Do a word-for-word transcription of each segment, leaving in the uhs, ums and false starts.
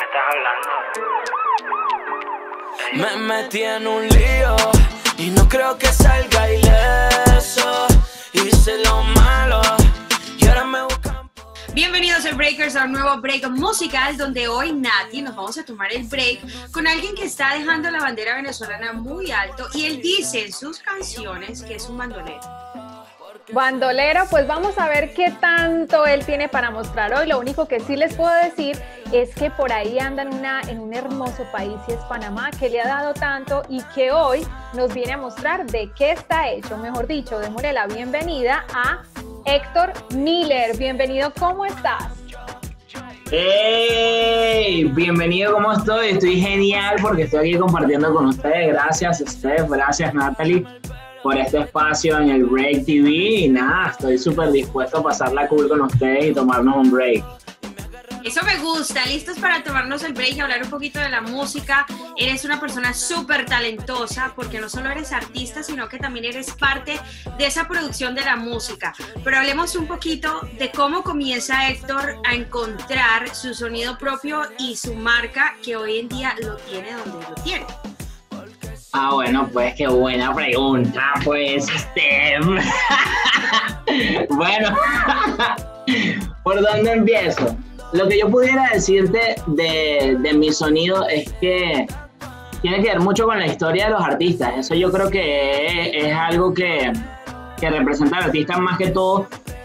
estás hablando? Me metí en un lío y no creo que salga ileso. Hice lo malo y ahora me buscan. Bienvenidos al Breakers, a un nuevo break musical donde hoy, Nati, nos vamos a tomar el break con alguien que está dejando la bandera venezolana muy alto y él dice en sus canciones que es un bandolero. Bandolero, pues vamos a ver qué tanto él tiene para mostrar hoy. Lo único que sí les puedo decir es que por ahí anda en, una, en un hermoso país y es Panamá, que le ha dado tanto y que hoy nos viene a mostrar de qué está hecho. Mejor dicho, démosle la bienvenida a Héctor Miller. Bienvenido, ¿cómo estás? ¡Hey! Bienvenido, ¿cómo estoy? Estoy genial porque estoy aquí compartiendo con ustedes. Gracias, Steph, gracias, Natalie, por este espacio en el Break T V. Y nada, estoy súper dispuesto a pasarla cool con ustedes y tomarnos un break. Eso me gusta, listos para tomarnos el break y hablar un poquito de la música. Eres una persona súper talentosa porque no solo eres artista, sino que también eres parte de esa producción de la música. Pero hablemos un poquito de cómo comienza Héctor a encontrar su sonido propio y su marca que hoy en día lo tiene donde lo tiene. Ah, bueno, pues qué buena pregunta, pues, Steph. Bueno, ¿por dónde empiezo? Lo que yo pudiera decirte de, de mi sonido es que tiene que ver mucho con la historia de los artistas. Eso yo creo que es, es algo que, que representa al artista más que todo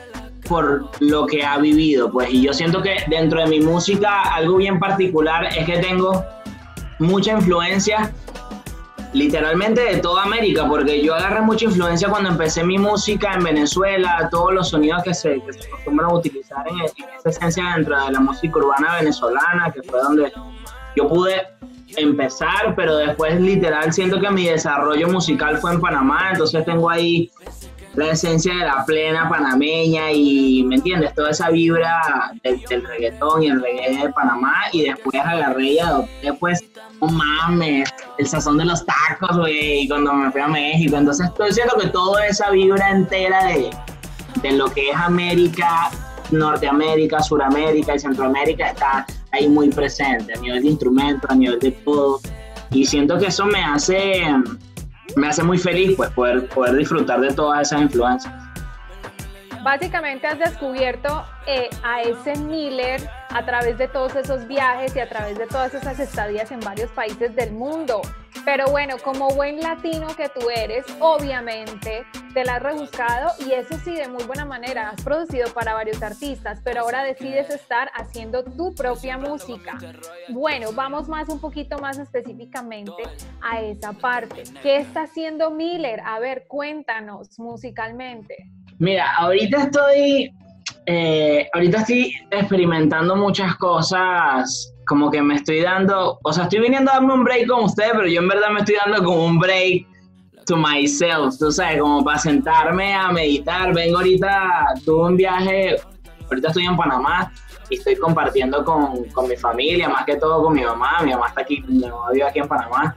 por lo que ha vivido, pues. Y yo siento que dentro de mi música algo bien particular es que tengo mucha influencia literalmente de toda América, porque yo agarré mucha influencia cuando empecé mi música en Venezuela, todos los sonidos que se, que se acostumbran a utilizar en, en esa esencia dentro de la música urbana venezolana, que fue donde yo pude empezar, pero después literal siento que mi desarrollo musical fue en Panamá, entonces tengo ahí la esencia de la plena panameña y, ¿me entiendes? Toda esa vibra del, del reggaetón y el reggae de Panamá, y después agarré y adopté, pues, no mames, el sazón de los tacos, güey, cuando me fui a México. Entonces estoy diciendo que toda esa vibra entera de, de lo que es América, Norteamérica, Suramérica y Centroamérica está ahí muy presente, a nivel de instrumentos, a nivel de todo, y siento que eso me hace... me hace muy feliz, pues, poder, poder disfrutar de todas esas influencias. Básicamente has descubierto eh, a ese Miller a través de todos esos viajes y a través de todas esas estadías en varios países del mundo. Pero bueno, como buen latino que tú eres, obviamente te la has rebuscado y eso sí, de muy buena manera. Has producido para varios artistas, pero ahora decides estar haciendo tu propia música. Bueno, vamos más un poquito más específicamente a esa parte. ¿Qué está haciendo Miller? A ver, cuéntanos musicalmente. Mira, ahorita estoy, eh, ahorita estoy experimentando muchas cosas, como que me estoy dando, o sea, estoy viniendo a darme un break con ustedes, pero yo en verdad me estoy dando como un break to myself, tú sabes, como para sentarme a meditar. Vengo ahorita, tuve un viaje, ahorita estoy en Panamá y estoy compartiendo con, con mi familia, más que todo con mi mamá. Mi mamá está aquí, mi mamá vive aquí en Panamá.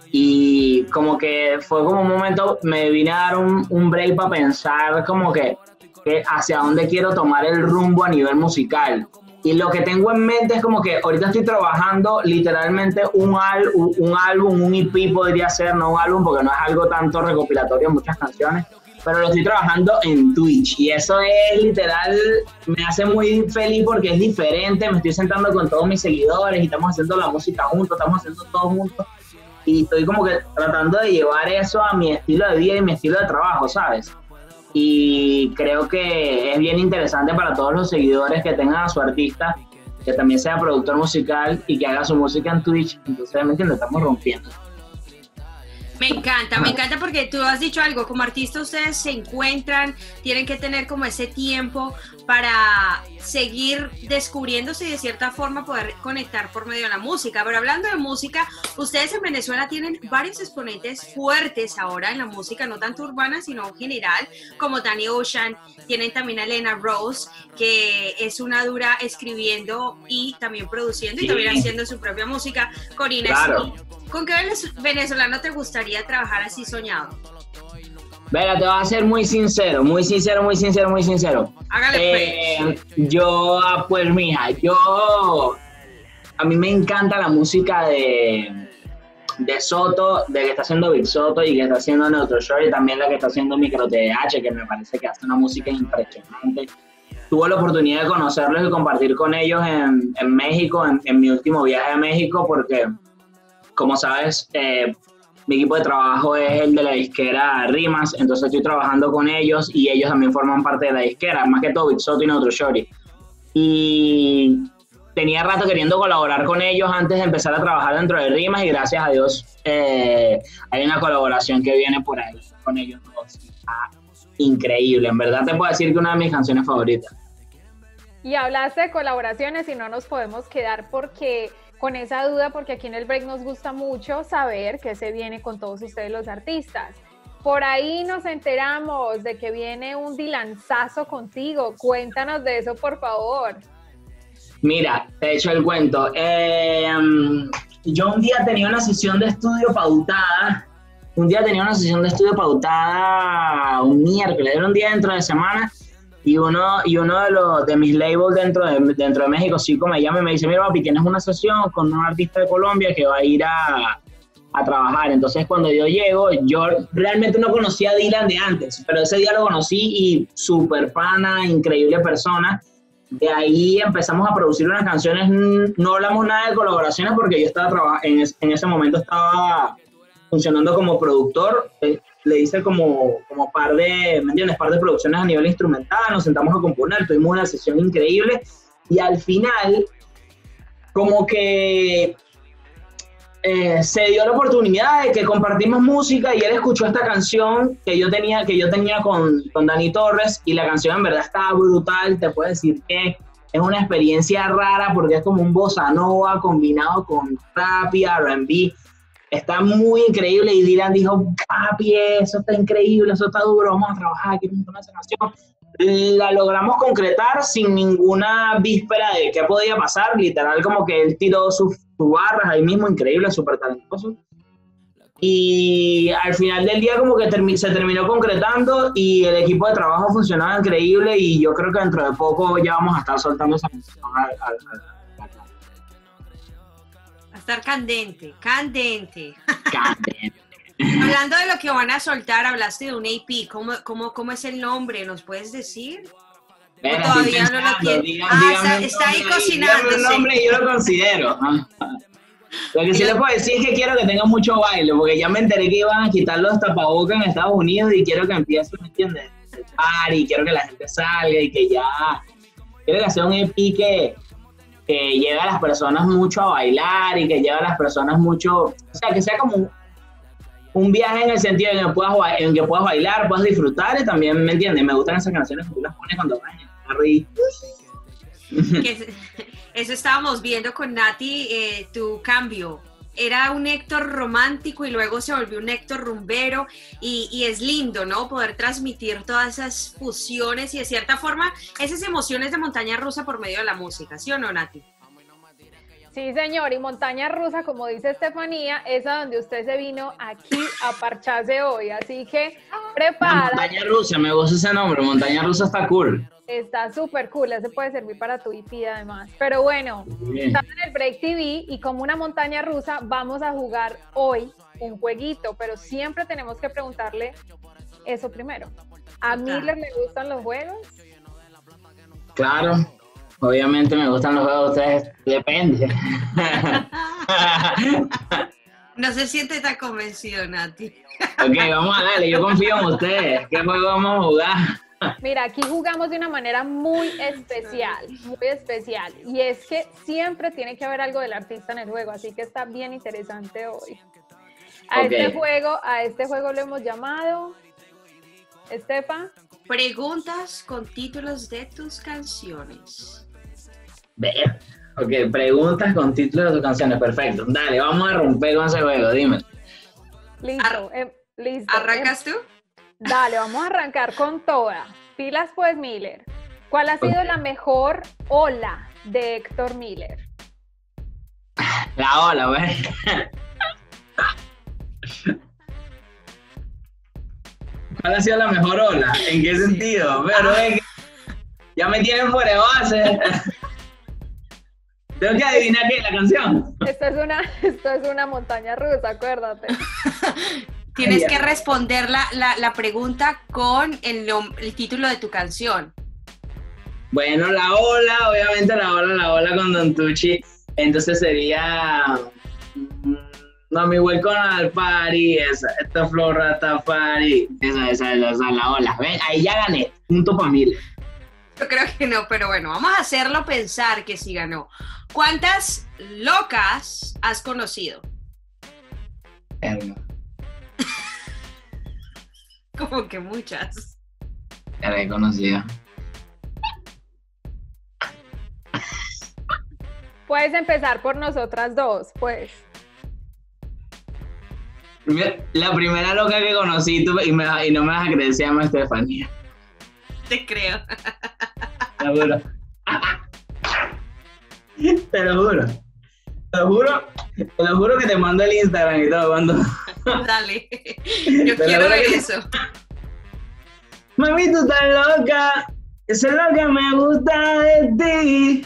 Y como que fue como un momento, me vine a dar un, un break para pensar como que, que hacia dónde quiero tomar el rumbo a nivel musical. Y lo que tengo en mente es como que ahorita estoy trabajando literalmente un, al, un, un álbum, un E P podría ser, no un álbum porque no es algo tanto recopilatorio en muchas canciones, pero lo estoy trabajando en Twitch y eso es literal, me hace muy feliz porque es diferente, me estoy sentando con todos mis seguidores y estamos haciendo la música juntos, estamos haciendo todo juntos. Y estoy como que tratando de llevar eso a mi estilo de vida y mi estilo de trabajo, ¿sabes? Y creo que es bien interesante para todos los seguidores que tengan a su artista, que también sea productor musical y que haga su música en Twitch. Entonces, ¿me entiendes? Estamos rompiendo. Me encanta, me encanta porque tú has dicho algo, como artista ustedes se encuentran, tienen que tener como ese tiempo para seguir descubriéndose y de cierta forma poder conectar por medio de la música. Pero hablando de música, ustedes en Venezuela tienen varios exponentes fuertes ahora en la música, no tanto urbana, sino en general, como Danny Ocean, tienen también a Elena Rose, que es una dura escribiendo y también produciendo y también haciendo su propia música, Corina Claro. Smith. ¿Con qué venezolano te gustaría trabajar así soñado? Venga, te voy a ser muy sincero, muy sincero, muy sincero, muy sincero. Hágale eh, pues. Yo, pues, mija, yo a mí me encanta la música de, de Soto, de que está haciendo Big Soto y que está haciendo Neutro Shore, y también la que está haciendo Micro T D H, que me parece que hace una música impresionante. Tuve la oportunidad de conocerlos y compartir con ellos en, en México, en, en mi último viaje a México, porque, como sabes, eh, mi equipo de trabajo es el de la disquera Rimas, entonces estoy trabajando con ellos y ellos también forman parte de la disquera, más que todo Big Soto y Neutro Shore. Y tenía rato queriendo colaborar con ellos antes de empezar a trabajar dentro de Rimas, y gracias a Dios eh, hay una colaboración que viene por ahí con ellos dos. Ah, increíble, en verdad te puedo decir que una de mis canciones favoritas. Y hablaste de colaboraciones y no nos podemos quedar porque con esa duda, porque aquí en el break nos gusta mucho saber qué se viene con todos ustedes los artistas. Por ahí nos enteramos de que viene un Dylanzazo contigo. Cuéntanos de eso, por favor. Mira, te he hecho el cuento. Eh, yo un día tenía una sesión de estudio pautada. Un día tenía una sesión de estudio pautada un miércoles, era un día dentro de semana. Y uno, y uno de, los, de mis labels dentro de, dentro de México, Cico, me llama y me dice, mira papi, tienes una sesión con un artista de Colombia que va a ir a, a trabajar. Entonces cuando yo llego, yo realmente no conocía a Dylan de antes, pero ese día lo conocí y súper pana, increíble persona. De ahí empezamos a producir unas canciones, no hablamos nada de colaboraciones porque yo estaba trabajando, en, es, en ese momento estaba funcionando como productor. Eh, le hice como, como par de, ¿me entiendes? Par de producciones a nivel instrumental, nos sentamos a componer, tuvimos una sesión increíble y al final como que eh, se dio la oportunidad de que compartimos música y él escuchó esta canción que yo tenía, que yo tenía con, con Dani Torres, y la canción en verdad estaba brutal. Te puedo decir que es una experiencia rara porque es como un bossa nova combinado con rap y R and B. Está muy increíble y Dylan dijo, papi, eso está increíble, eso está duro, vamos a trabajar, quiero montar esa canción. La logramos concretar sin ninguna víspera de qué podía pasar, literal como que él tiró sus, sus barras ahí mismo, increíble, súper talentoso. Y al final del día como que termi- se terminó concretando y el equipo de trabajo funcionaba increíble, y yo creo que dentro de poco ya vamos a estar soltando esa canción al, al, al estar candente, candente. Candente. Hablando de lo que van a soltar, hablaste de un A P. ¿Cómo, cómo, cómo es el nombre? ¿Nos puedes decir? Ven, Todavía no lo tiene. Diga, Ah, está, está ahí cocinándose. Dígame un nombre y yo lo considero. Lo que sí le puedo decir es que quiero que tenga mucho baile, porque ya me enteré que iban a quitar los tapabocas en Estados Unidos y quiero que empiece, ¿me entiendes? El party, quiero que la gente salga y que ya... Quiero que sea un E P que... que lleve a las personas mucho a bailar y que lleve a las personas mucho, o sea, que sea como un, un viaje en el sentido en que, puedas, en que puedas bailar, puedas disfrutar, y también, ¿me entiendes? Me gustan esas canciones que tú las pones cuando bañas. Que, eso estábamos viendo con Nati, eh, tu cambio. Era un Héctor romántico y luego se volvió un Héctor rumbero, y, y es lindo, ¿no? Poder transmitir todas esas fusiones y de cierta forma esas emociones de montaña rusa por medio de la música, ¿sí o no, Nati? Sí, señor, y montaña rusa, como dice Estefanía, es a donde usted se vino aquí a parcharse hoy, así que prepara. Montaña rusa, me gusta ese nombre, montaña rusa está cool. Está súper cool, ese puede servir para tu I P además. Pero bueno, estamos en el Break T V y como una montaña rusa vamos a jugar hoy un jueguito, pero siempre tenemos que preguntarle eso primero. ¿A Miller le gustan los juegos? Claro, obviamente me gustan los juegos, ustedes, depende. No se siente tan convencido, Nati. Ok, vamos a darle, yo confío en ustedes. ¿Qué juego vamos a jugar? Mira, aquí jugamos de una manera muy especial, muy especial, y es que siempre tiene que haber algo del artista en el juego, así que está bien interesante hoy. A Okay. este juego, a este juego lo hemos llamado, Estefa, Preguntas con títulos de tus canciones. Ver. Ok, preguntas con títulos de tus canciones, perfecto. Dale, vamos a romper con ese juego, dime. listo, Ar- eh, listo. ¿Arrancas tú? Dale, vamos a arrancar con toda. Pilas pues, Miller. ¿Cuál ha sido la mejor ola de Héctor Miller? La ola, güey. ¿Cuál ha sido la mejor ola? ¿En qué sentido? Pero es que ya me tienen fuera de base. Tengo que adivinar qué es la canción. Esto es una, esto es una montaña rusa, acuérdate. Tienes Ay, que ya. responder la, la, la pregunta con el, nom- el título de tu canción. Bueno, la ola, obviamente la ola, la ola con Don Tucci. Entonces sería. mm, No, mi welcome al party, esa, esta flor Rastafari. Esa, esa, esa, esa, la ola. ¿Ven? Ahí ya gané. Punto para mí. Yo creo que no, pero bueno, vamos a hacerlo pensar que sí ganó. ¿Cuántas locas has conocido? Verga, Como que muchas. ya la he conocido. Puedes empezar por nosotras dos, pues. La primera loca que conocí tú, y, me, y no me vas a creer, se llama Estefanía. Te creo. Te lo juro. Te lo juro. Te lo juro. Te lo juro que te mando el Instagram y todo cuando. Dale. Yo Te quiero lo ver juro que- eso. Mami, tú estás loca. Eso es lo que me gusta de ti.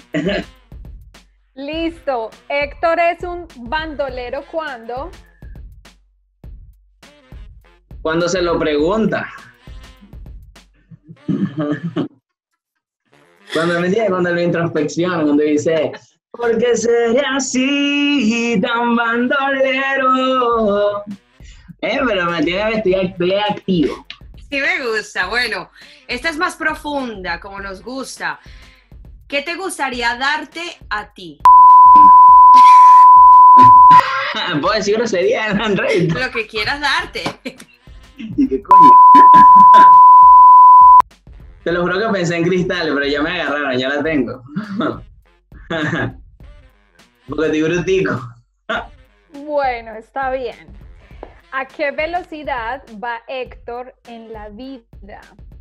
Listo. Héctor es un bandolero cuando. Cuando se lo pregunta. Cuando me dice, cuando lo introspecciona, cuando dice, ¿por qué seré así tan bandolero? Eh, pero me tiene vestido, estoy activo. Sí me gusta. Bueno, esta es más profunda, como nos gusta. ¿Qué te gustaría darte a ti? ¿Puedo decir grosería en Android? Lo que quieras darte. ¿Y qué coño? Te lo juro que pensé en Cristal, pero ya me agarraron, ya la tengo. Porque estoy brutico. Bueno, está bien. ¿A qué velocidad va Héctor en la vida?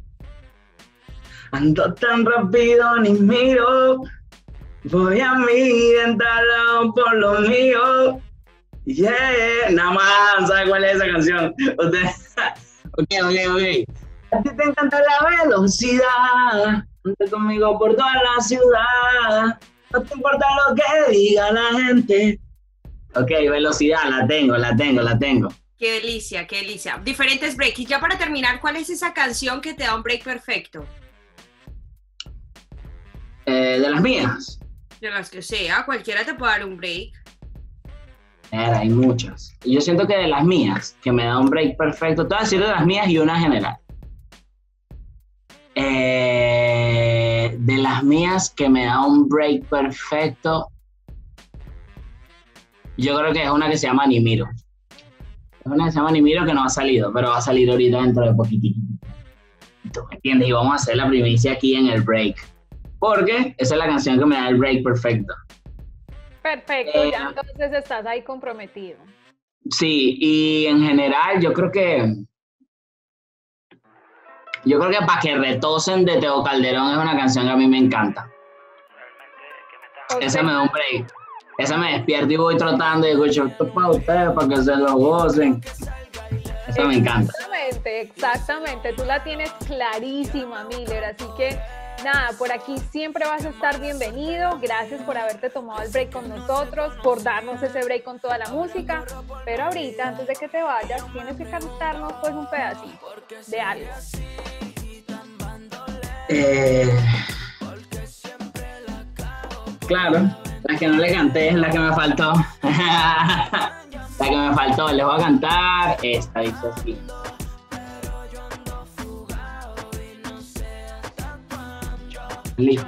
Ando tan rápido ni miro. Voy a mi talón por lo mío. Yeah. Nada más, ¿sabes cuál es esa canción? Usted... ok, ok, ok. A ti te encanta la velocidad. Anda conmigo por toda la ciudad. No te importa lo que diga la gente. Ok, velocidad, la tengo, la tengo, la tengo. Qué delicia, qué delicia. Diferentes breaks. Y ya para terminar, ¿cuál es esa canción que te da un break perfecto? Eh, de las mías. De las que sea, cualquiera te puede dar un break. Era, hay muchas. Yo siento que de las mías, que me da un break perfecto, te voy a decir de las mías y una general. Eh, de las mías que me da un break perfecto, yo creo que es una que se llama Ni Miro. Es una que se llama Ni Miro que no ha salido, pero va a salir ahorita dentro de poquitito. ¿Me entiendes? Y vamos a hacer la primicia aquí en el break. Porque esa es la canción que me da el break perfecto. Perfecto, Eh, ya entonces estás ahí comprometido. Sí, y en general yo creo que yo creo que Pa' que retosen de Teo Calderón es una canción que a mí me encanta. O Esa sea, me da un break. Esa me despierto y voy trotando y escucho esto para ustedes, para que se lo gocen. Esa me encanta. Exactamente, exactamente. Tú la tienes clarísima, Miller. Así que nada, por aquí siempre vas a estar bienvenido. Gracias por haberte tomado el break con nosotros, por darnos ese break con toda la música. Pero ahorita, antes de que te vayas, tienes que cantarnos pues un pedacito de algo. Eh, claro, la que no le canté es la que me faltó. La que me faltó, les voy a cantar esta, dice así. Listo.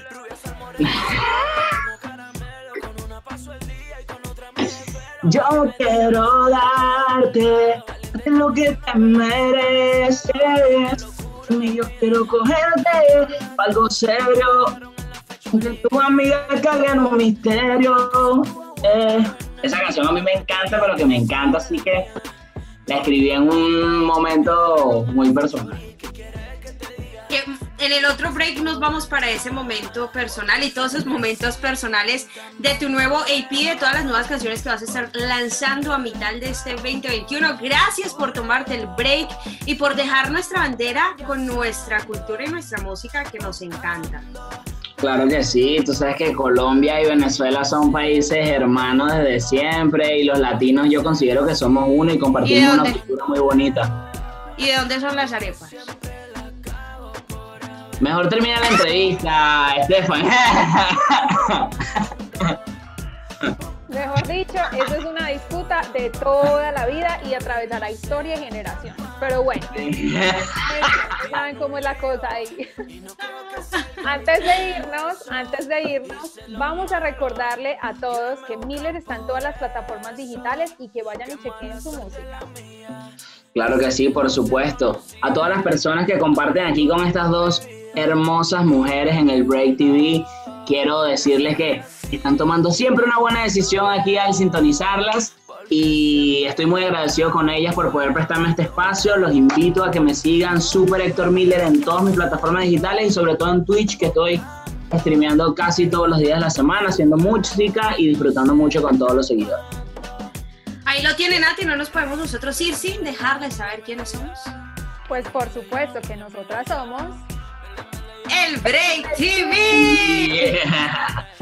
Yo quiero darte lo que te mereces. Y yo quiero cogerte para algo serio. Que tu amiga caiga en un misterio. Eh, esa canción a mí me encanta, pero que me encanta, así que la escribí en un momento muy personal. Que en el otro break nos vamos para ese momento personal y todos esos momentos personales de tu nuevo A P, de todas las nuevas canciones que vas a estar lanzando a mitad de este veinte veintiuno. Gracias por tomarte el break y por dejar nuestra bandera con nuestra cultura y nuestra música que nos encanta. Claro que sí, tú sabes que Colombia y Venezuela son países hermanos desde siempre y los latinos yo considero que somos uno y compartimos una cultura muy bonita. ¿Y de dónde son las arepas? Mejor termina la entrevista, Estefan. Mejor dicho, eso es una disputa de toda la vida y atravesará historia y generaciones. Pero bueno, saben cómo es la cosa ahí. Antes de irnos, antes de irnos, vamos a recordarle a todos que Miller está en todas las plataformas digitales y que vayan y chequen su música. Claro que sí, por supuesto. A todas las personas que comparten aquí con estas dos hermosas mujeres en el Break T V, quiero decirles que están tomando siempre una buena decisión aquí al sintonizarlas y estoy muy agradecido con ellas por poder prestarme este espacio. Los invito a que me sigan Super Héctor Miller en todas mis plataformas digitales y sobre todo en Twitch, que estoy streameando casi todos los días de la semana, haciendo música y disfrutando mucho con todos los seguidores. Ahí lo tienen, Nati, no nos podemos nosotros ir sin dejarles saber quiénes somos. Pues por supuesto que nosotras somos el Break T V. Yeah.